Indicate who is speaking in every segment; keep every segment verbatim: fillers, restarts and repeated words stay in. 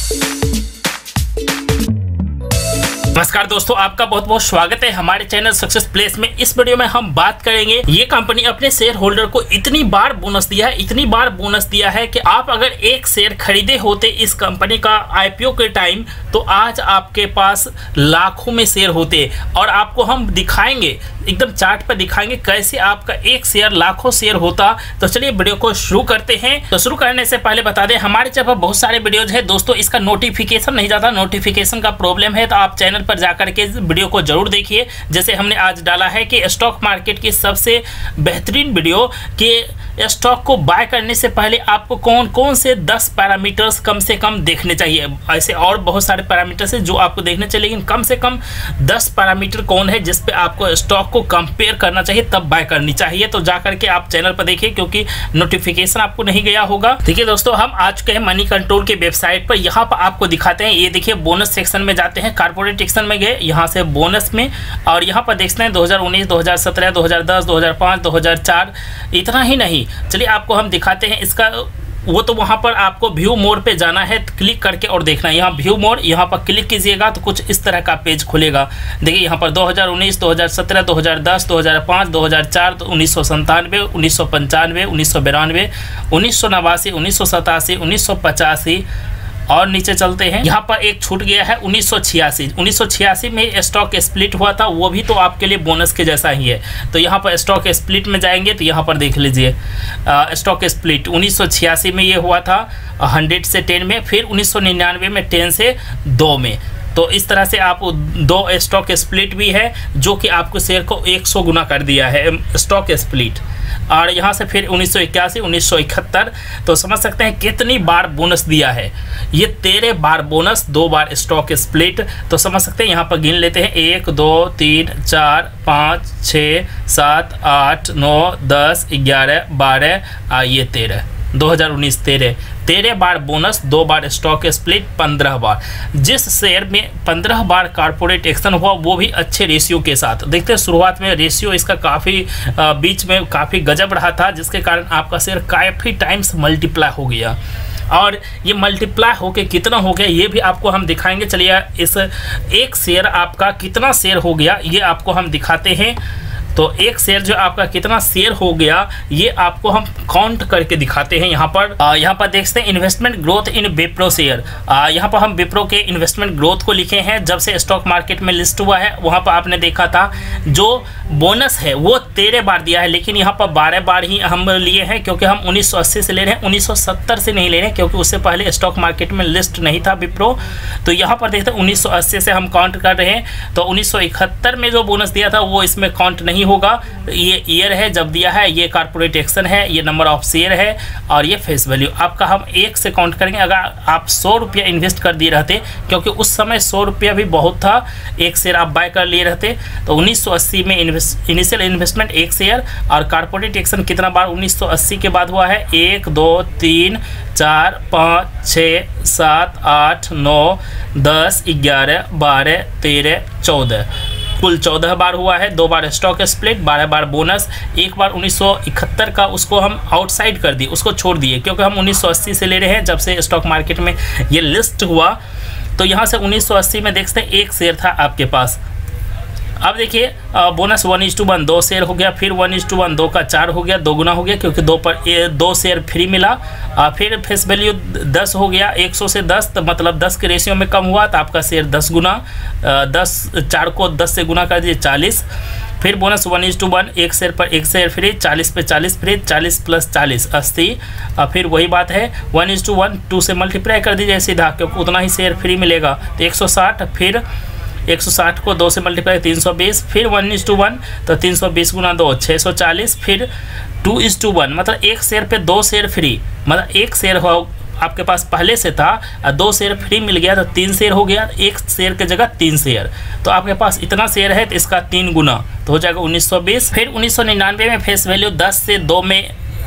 Speaker 1: नमस्कार दोस्तों, आपका बहुत बहुत स्वागत है हमारे चैनल सक्सेस प्लेस में। इस वीडियो में हम बात करेंगे, ये कंपनी अपने शेयर होल्डर को इतनी बार बोनस दिया है इतनी बार बोनस दिया है कि आप अगर एक शेयर खरीदे होते इस कंपनी का आईपीओ के टाइम तो आज आपके पास लाखों में शेयर होते। और आपको हम दिखाएंगे, एकदम चार्ट पर दिखाएंगे कैसे आपका एक शेयर लाखों शेयर होता। तो चलिए वीडियो को शुरू करते हैं। तो शुरू करने से पहले बता दें, हमारे चैनल पर बहुत सारे वीडियोज है दोस्तों, इसका नोटिफिकेशन नहीं जाता, नोटिफिकेशन का प्रॉब्लम है, तो आप चैनल पर जाकर के वीडियो को जरूर देखिए। जैसे हमने आज डाला है कि स्टॉक मार्केट की सबसे बेहतरीन वीडियो कि स्टॉक को बाय करने से पहले आपको कौन कौन से दस पैरामीटर्स कम से कम देखने चाहिए। ऐसे और बहुत सारे पैरामीटर्स हैं जो आपको देखने चाहिए, लेकिन कम से कम दस पैरामीटर कौन है जिस पे आपको स्टॉक को कंपेयर करना चाहिए तब बाय करनी चाहिए। तो जाकर के आप चैनल पर देखिए, क्योंकि नोटिफिकेशन आपको नहीं गया होगा। ठीक है दोस्तों, हम आ चुके हैं मनी कंट्रोल के वेबसाइट पर। यहाँ पर आपको दिखाते हैं, ये देखिए बोनस सेक्शन में जाते हैं, कारपोरेट सेक्शन में गए, यहाँ से बोनस में, और यहाँ पर देखते हैं दो हज़ार उन्नीस, दो हज़ार सत्रह, दो हज़ार दस, दो हज़ार पाँच, दो हज़ार चार। इतना ही नहीं, चलिए आपको हम दिखाते हैं इसका। वो तो वहाँ पर आपको व्यू मोर पे जाना है, क्लिक करके और देखना है। यहाँ व्यू मोर, यहाँ पर क्लिक कीजिएगा तो कुछ इस तरह का पेज खुलेगा। देखिए यहाँ पर दो हज़ार उन्नीस, दो हज़ार सत्रह, दो हज़ार दस, दो हज़ार पाँच, दो हज़ार चार, तो उन्नीस सौ संतानवे, उन्नीस सौ पंचानवे, उन्नीस सौ बिरानवे, उन्नीस सौ नवासी, उन्नीस सौ सतासी, उन्नीस सौ पचासी। और नीचे चलते हैं, यहाँ पर एक छूट गया है उन्नीस सौ छियासी। उन्नीस सौ छियासी में स्टॉक स्प्लिट हुआ था, वो भी तो आपके लिए बोनस के जैसा ही है। तो यहाँ पर स्टॉक स्प्लिट में जाएंगे तो यहाँ पर देख लीजिए, स्टॉक स्प्लिट उन्नीस सौ छियासी में ये हुआ था, हंड्रेड से टेन में, फिर उन्नीस सौ निन्यानवे में टेन से दो में। तो इस तरह से आप दो स्टॉक स्प्लिट भी है जो कि आपको शेयर को सौ गुना कर दिया है स्टॉक स्प्लिट। और यहाँ से फिर उन्नीस सौ इक्यासी, उन्नीस सौ इकहत्तर। तो समझ सकते हैं कितनी बार बोनस दिया है ये, तेरह बार बोनस, दो बार स्टॉक स्प्लिट। तो समझ सकते हैं, यहाँ पर गिन लेते हैं, एक दो तीन चार पाँच छः सात आठ नौ दस ग्यारह बारह, ये तेरह, दो हज़ार उन्नीस तेरह तेरह बार बोनस, दो बार स्टॉक स्प्लिट, पंद्रह बार। जिस शेयर में पंद्रह बार कारपोरेट एक्शन हुआ वो भी अच्छे रेशियो के साथ। देखते हैं शुरुआत में रेशियो इसका काफ़ी बीच में काफ़ी गजब रहा था, जिसके कारण आपका शेयर काफ़ी टाइम्स मल्टीप्लाई हो गया। और ये मल्टीप्लाई होके कितना हो गया ये भी आपको हम दिखाएंगे। चलिए इस एक शेयर आपका कितना शेयर हो गया ये आपको हम दिखाते हैं। तो एक शेयर जो आपका कितना शेयर हो गया ये आपको हम काउंट करके दिखाते हैं। यहाँ पर आ, यहाँ पर देखते हैं investment growth in Wipro share. यहाँ पर हम विप्रो के इन्वेस्टमेंट ग्रोथ को लिखे हैं। जब से स्टॉक मार्केट में लिस्ट हुआ है वहाँ पर आपने देखा था जो बोनस है वो तेरह बार दिया है, लेकिन यहाँ पर बारह बार ही हम लिए हैं, क्योंकि हम उन्नीस सौ अस्सी से ले रहे हैं, उन्नीस सौ सत्तर से नहीं ले रहे हैं, क्योंकि उससे पहले स्टॉक मार्केट में लिस्ट नहीं था विप्रो। तो यहाँ पर देखते हैं उन्नीस सौ अस्सी से हम काउंट कर रहे हैं। तो उन्नीस सौ इकहत्तर में जो बोनस दिया था वो इसमें काउंट नहीं होगा। ये ईयर है जब दिया है, ये कारपोरेट एक्शन है, ये नंबर ऑफ शेयर है, और ये फेस वैल्यू आपका हम एक से काउंट करेंगे। अगर आप सौ रुपया इन्वेस्ट कर दिए रहते, क्योंकि उस समय सौ रुपया भी बहुत था, एक शेयर आप बाय कर लिए रहते, तो उन्नीस सौ अस्सी में इनिशियल इन्वेस्टमेंट एक शेयर, और कारपोरेट एक्शन कितना बार उन्नीस सौ अस्सी के बाद हुआ है, एक दो तीन चार पाँच छः सात आठ नौ दस ग्यारह बारह तेरह चौदह, कुल चौदह बार हुआ है। दो बार स्टॉक स्प्लिट, बारह बार बोनस, एक बार उन्नीस सौ इकहत्तर का उसको हम आउटसाइड कर दिए, उसको छोड़ दिए, क्योंकि हम उन्नीस सौ अस्सी से ले रहे हैं जब से स्टॉक मार्केट में ये लिस्ट हुआ। तो यहाँ से उन्नीस सौ अस्सी में देखते हैं एक शेयर था आपके पास। अब देखिए bonus one is to one, दो शेयर हो गया, फिर वन इज टू वन, दो का चार हो गया, दो गुना हो गया, क्योंकि दो पर ए, दो शेयर फ्री मिला। आ, फिर फेस वैल्यू दस हो गया, एक सौ से दस, तो मतलब दस के रेशियो में कम हुआ तो आपका शेयर दस गुना, आ, दस चार को दस से गुना कर दिए, चालीस। फिर bonus one is to one, एक शेयर पर एक शेयर फ्री, चालीस पे चालीस फ्री, चालीस प्लस चालीस अस्सी। फिर वही बात है, one is to one, two से मल्टीप्लाई कर दीजिए सीधा, क्योंकि उतना ही शेयर फ्री मिलेगा, तो एक सौ साठ। फिर एक सौ साठ को दो से मल्टीप्लाई, तीन सौ बीस। फिर वन इज टू वन, तो तीन सौ बीस गुना दो, छः सौ चालीस। फिर टू इज टू वन, मतलब एक शेयर पे दो शेयर फ्री, मतलब एक शेयर हो आपके पास पहले से था और दो शेयर फ्री मिल गया तो तीन शेयर हो गया, एक शेयर की जगह तीन शेयर। तो आपके पास इतना शेयर है तो इसका तीन गुना तो हो जाएगा उन्नीस सौ बीस। फिर उन्नीस सौ निन्यानवे में फेस वैल्यू दस से दो में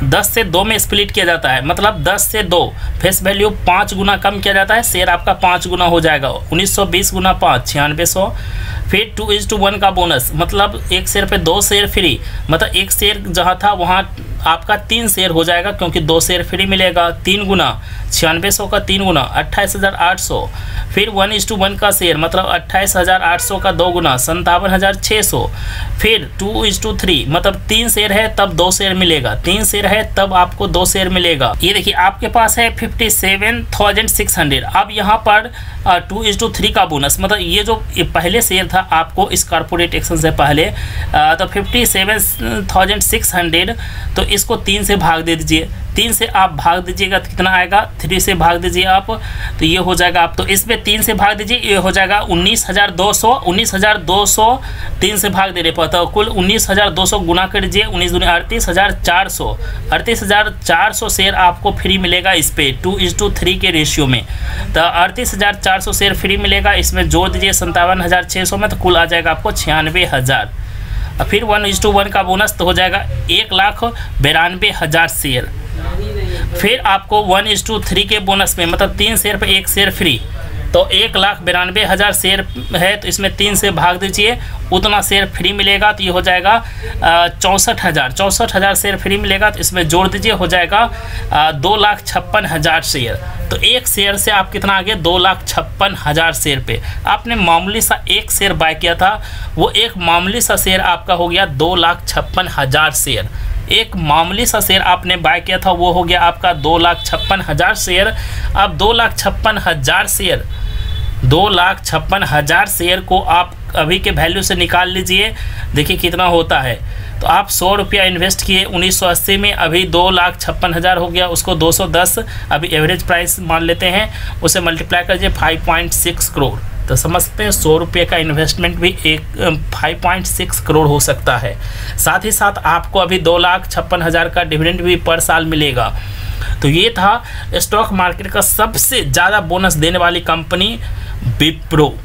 Speaker 1: दस से दो में स्प्लिट किया जाता है, मतलब दस से दो फेस वैल्यू पाँच गुना कम किया जाता है, शेयर आपका पाँच गुना हो जाएगा, उन्नीस सौ बीस गुना पाँच छियानवे सौ। फिर टू इज टू वन का बोनस, मतलब एक शेयर पे दो शेयर फ्री, मतलब एक शेयर जहाँ था वहाँ आपका तीन शेयर हो जाएगा क्योंकि दो शेयर फ्री मिलेगा, तीन गुना छियानवे सौ का तीन गुना अट्ठाईस हज़ार आठ सौ। फिर वन इज टू वन का शेयर, मतलब अट्ठाईस हज़ार आठ सौ का दो गुना संतावन हज़ार छः सौ। फिर टू इज टू थ्री, मतलब तीन शेयर है तब दो शेयर मिलेगा, तीन शेयर है तब आपको दो शेयर मिलेगा। ये देखिए आपके पास है fifty seven thousand six hundred. अब यहाँ पर टू इज टू थ्री का बोनस, मतलब ये जो ये पहले शेयर था आपको इस कॉर्पोरेट एक्शन से पहले आ, तो fifty seven thousand six hundred, तो इसको तीन से भाग दे दीजिए, तीन से आप भाग दीजिएगा तो कितना आएगा, थ्री से भाग दीजिए आप तो ये हो जाएगा आप, तो इसमें तीन से भाग दीजिए, ये हो जाएगा उन्नीस हज़ार दो सौ। उन्नीस हज़ार दो सौ तीन से भाग दे रहे पर, तो कुल उन्नीस हज़ार दो सौ गुना कर दीजिए, उन्नीस दूनी अड़तीस हज़ार चार सौ, अड़तीस हज़ार चार सौ शेयर आपको फ्री मिलेगा इस पे टू इज टू थ्री के रेशियो में। तो अड़तीस हज़ार चार सौ शेयर फ्री मिलेगा, इसमें जोड़ दीजिए संतावन हज़ार छः सौ में, तो कुल आ जाएगा आपको छियानवे हज़ार। फिर वन इज टू वन का बोनस तो हो जाएगा एक लाख बिरानवे हज़ार शेयर। फिर आपको वन इज टू थ्री के बोनस में, मतलब तीन शेयर पे एक शेयर फ्री, तो एक लाख बिरानवे हज़ार शेयर है तो इसमें तीन से भाग दीजिए, उतना शेयर फ्री मिलेगा तो ये हो जाएगा चौंसठ हज़ार चौंसठ हज़ार शेयर फ्री मिलेगा, तो इसमें जोड़ दीजिए हो जाएगा दो लाख छप्पन हज़ार शेयर। तो एक शेयर से आप कितना आ गया, दो लाख छप्पन हज़ार शेयर पे आपने मामूली सा एक शेयर बाय किया था, वो एक मामूली सा शेयर आपका हो गया दो लाख छप्पन हज़ार शेयर। एक मामूली सा शेयर आपने बाय किया था वो हो गया आपका दो लाख छप्पन हज़ार शेयर। अब दो लाख छप्पन हज़ार शेयर दो लाख छप्पन हज़ार शेयर को आप अभी के वैल्यू से निकाल लीजिए, देखिए कितना होता है। तो आप सौ रुपया इन्वेस्ट किए उन्नीस सौ अस्सी में, अभी दो लाख छप्पन हज़ार हो गया, उसको दो सौ दस अभी एवरेज प्राइस मान लेते हैं, उसे मल्टीप्लाई करिए फाइव पॉइंट सिक्स करोड़। तो समझते हैं सौ रुपये का इन्वेस्टमेंट भी एक फाइव पॉइंट सिक्स करोड़ हो सकता है। साथ ही साथ आपको अभी दो लाख छप्पन हज़ार का डिविडेंड भी पर साल मिलेगा। तो ये था स्टॉक मार्केट का सबसे ज़्यादा बोनस देने वाली कंपनी विप्रो।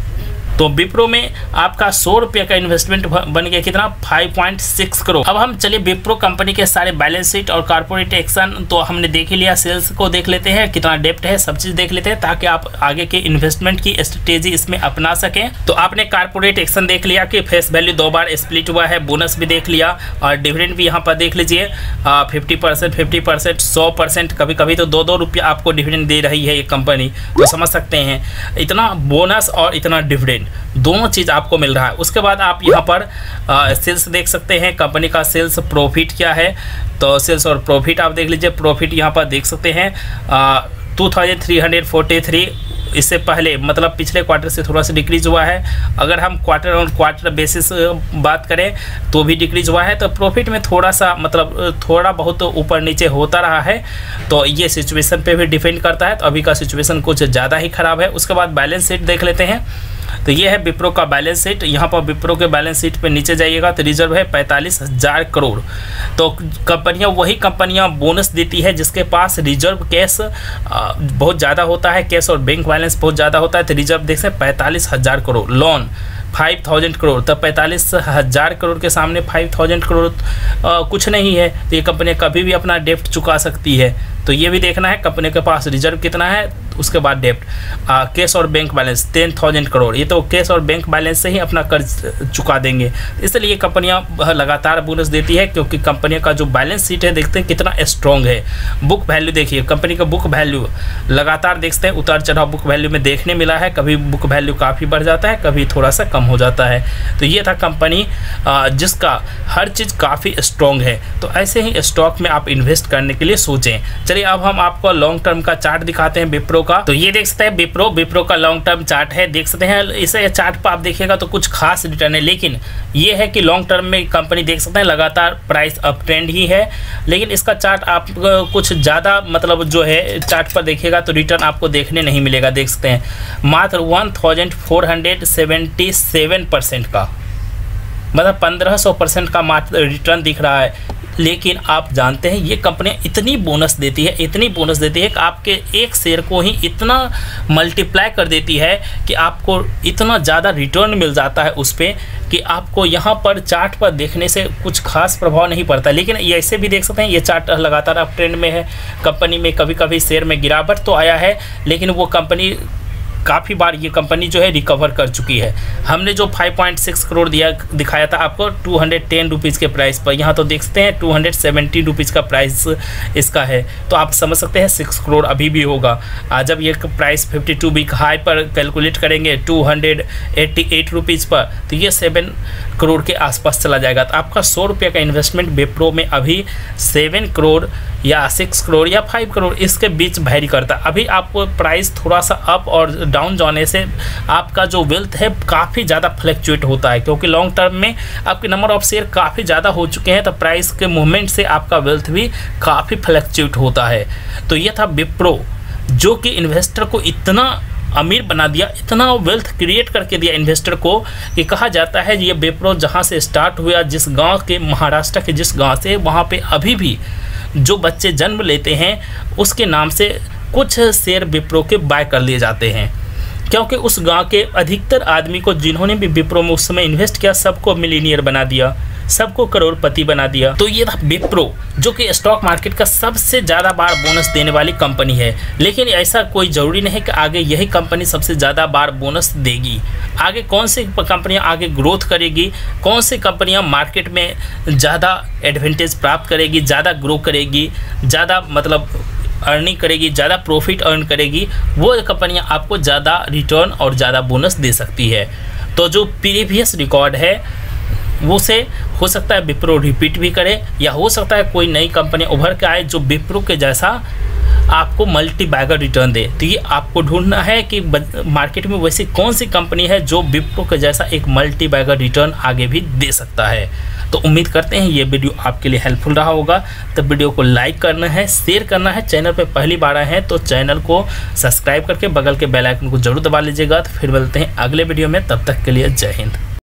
Speaker 1: तो विप्रो में आपका सौ रुपये का इन्वेस्टमेंट बन गया कितना, फाइव पॉइंट सिक्स करोड़। अब हम चलिए विप्रो कंपनी के सारे बैलेंस शीट और कॉर्पोरेट एक्शन तो हमने देख ही लिया, सेल्स को देख लेते हैं, कितना डेप्ट है, सब चीज़ देख लेते हैं ताकि आप आगे के इन्वेस्टमेंट की स्ट्रेटेजी इसमें अपना सकें। तो आपने कॉर्पोरेट एक्शन देख लिया कि फेस वैल्यू दो बार स्प्लिट हुआ है, बोनस भी देख लिया और डिविडेंड भी यहाँ पर देख लीजिए फिफ्टी परसेंट फिफ्टी परसेंट सौ परसेंट कभी कभी तो दो दो रुपया आपको डिविडेंड दे रही है ये कंपनी। तो समझ सकते हैं इतना बोनस और इतना डिविडेंड दोनों चीज़ आपको मिल रहा है। उसके बाद आप यहाँ पर सेल्स देख सकते हैं, कंपनी का सेल्स प्रॉफिट क्या है, तो सेल्स और प्रॉफिट आप देख लीजिए। प्रॉफिट यहाँ पर देख सकते हैं two thousand three hundred forty three, इससे पहले मतलब पिछले क्वार्टर से थोड़ा सा डिक्रीज हुआ है। अगर हम क्वार्टर ऑन क्वार्टर बेसिस बात करें तो भी डिक्रीज हुआ है, तो प्रॉफिट में थोड़ा सा मतलब थोड़ा बहुत ऊपर नीचे होता रहा है। तो ये सिचुएशन पे भी डिपेंड करता है, तो अभी का सिचुएशन कुछ ज़्यादा ही ख़राब है। उसके बाद बैलेंस शीट देख लेते हैं, तो ये है विप्रो का बैलेंस शीट। यहाँ पर विप्रो के बैलेंस शीट पे नीचे जाइएगा तो रिजर्व है पैंतालीस हज़ार करोड़। तो कंपनियाँ वही कंपनियाँ बोनस देती है जिसके पास रिजर्व कैश बहुत ज़्यादा होता है, कैश और बैंक बैलेंस बहुत ज़्यादा होता है। तो रिजर्व देख सकते पैंतालीस हज़ार crore, loan five thousand crore, तब पैंतालीस हज़ार करोड़ के सामने फाइव थाउजेंड करोड़ आ, कुछ नहीं है। तो ये कंपनी कभी भी अपना डेप्ट चुका सकती है। तो ये भी देखना है कंपनी के पास रिजर्व कितना है, उसके बाद डेप्ट, कैश और bank balance ten thousand crore, ये तो कैश और बैंक बैलेंस से ही अपना कर्ज चुका देंगे। इसलिए ये कंपनियां लगातार बोनस देती है क्योंकि कंपनी का जो बैलेंस शीट है देखते हैं कितना स्ट्रॉन्ग है। बुक वैल्यू देखिए, कंपनी का बुक वैल्यू लगातार देखते हैं उतार चढ़ाव बुक वैल्यू में देखने मिला है, कभी बुक वैल्यू काफ़ी बढ़ जाता है, कभी थोड़ा सा कम हो जाता है। तो ये था कंपनी जिसका हर चीज़ काफ़ी स्ट्रॉन्ग है। तो ऐसे ही स्टॉक में आप इन्वेस्ट करने के लिए सोचें। चलिए अब हम आपको लॉन्ग टर्म का चार्ट दिखाते हैं विप्रो का। तो ये देख सकते हैं विप्रो विप्रो का लॉन्ग टर्म चार्ट है, देख सकते हैं। इसे चार्ट पर आप देखिएगा तो कुछ खास रिटर्न है, लेकिन ये है कि लॉन्ग टर्म में कंपनी देख सकते हैं लगातार प्राइस अप ट्रेंड ही है। लेकिन इसका चार्ट आप कुछ ज़्यादा मतलब जो है चार्ट पर देखिएगा तो रिटर्न आपको देखने नहीं मिलेगा। देख सकते हैं मात्र one thousand four hundred seventy seven percent का मतलब पंद्रह सौ परसेंट का मात्र रिटर्न दिख रहा है। लेकिन आप जानते हैं ये कंपनियां इतनी बोनस देती है, इतनी बोनस देती है कि आपके एक शेयर को ही इतना मल्टीप्लाई कर देती है कि आपको इतना ज़्यादा रिटर्न मिल जाता है उस पर कि आपको यहाँ पर चार्ट पर देखने से कुछ खास प्रभाव नहीं पड़ता। लेकिन ये ऐसे भी देख सकते हैं, ये चार्ट लगातार अप ट्रेंड में है। कंपनी में कभी कभी शेयर में गिरावट तो आया है, लेकिन वो कंपनी काफ़ी बार ये कंपनी जो है रिकवर कर चुकी है। हमने जो पाँच पॉइंट छह करोड़ दिया दिखाया था आपको दो सौ दस रुपीज़ के प्राइस पर, यहाँ तो देखते हैं दो सौ सत्तर रुपीज़ का प्राइस इसका है। तो आप समझ सकते हैं छह करोड़ अभी भी होगा। आज जब ये प्राइस बावन वीक हाई पर कैलकुलेट करेंगे दो सौ अट्ठासी रुपीज़ पर, तो ये सात करोड़ के आसपास चला जाएगा। तो आपका सौ रुपये का इन्वेस्टमेंट विप्रो में अभी सात करोड़ या छह करोड़ या पाँच करोड़ इसके बीच वैरी करता है। अभी आपको प्राइस थोड़ा सा अप और डाउन जाने से आपका जो वेल्थ है काफ़ी ज़्यादा फ्लक्चुएट होता है, क्योंकि लॉन्ग टर्म में आपके नंबर ऑफ शेयर काफ़ी ज़्यादा हो चुके हैं, तो प्राइस के मूवमेंट से आपका वेल्थ भी काफ़ी फ्लक्चुएट होता है। तो ये था विप्रो, जो कि इन्वेस्टर को इतना अमीर बना दिया, इतना वेल्थ क्रिएट करके दिया इन्वेस्टर को कि कहा जाता है ये विप्रो जहाँ से स्टार्ट हुआ, जिस गांव के, महाराष्ट्र के जिस गांव से, वहाँ पे अभी भी जो बच्चे जन्म लेते हैं उसके नाम से कुछ शेयर विप्रो के बाय कर लिए जाते हैं, क्योंकि उस गांव के अधिकतर आदमी को जिन्होंने भी विप्रो में उस समय इन्वेस्ट किया सबको मिलीनियर बना दिया, सबको करोड़पति बना दिया। तो ये था विप्रो, जो कि स्टॉक मार्केट का सबसे ज़्यादा बार बोनस देने वाली कंपनी है। लेकिन ऐसा कोई ज़रूरी नहीं कि आगे यही कंपनी सबसे ज़्यादा बार बोनस देगी। आगे कौन सी कंपनियां आगे ग्रोथ करेगी, कौन सी कंपनियां मार्केट में ज़्यादा एडवांटेज प्राप्त करेगी, ज़्यादा ग्रो करेगी, ज़्यादा मतलब अर्निंग करेगी, ज़्यादा प्रॉफिट अर्न करेगी, वो कंपनियां आपको ज़्यादा रिटर्न और ज़्यादा बोनस दे सकती है। तो जो प्रीवियस रिकॉर्ड है वो से हो सकता है विप्रो रिपीट भी करे, या हो सकता है कोई नई कंपनी उभर के आए जो विप्रो के जैसा आपको मल्टी बैगर रिटर्न दे। तो ये आपको ढूंढना है कि मार्केट में वैसी कौन सी कंपनी है जो विप्रो के जैसा एक मल्टी बैगर रिटर्न आगे भी दे सकता है। तो उम्मीद करते हैं ये वीडियो आपके लिए हेल्पफुल रहा होगा। तो वीडियो को लाइक करना है, शेयर करना है, चैनल पे पहली बार आए हैं तो चैनल को सब्सक्राइब करके बगल के बेल आइकन को जरूर दबा लीजिएगा। तो फिर मिलते हैं अगले वीडियो में, तब तक के लिए जय हिंद।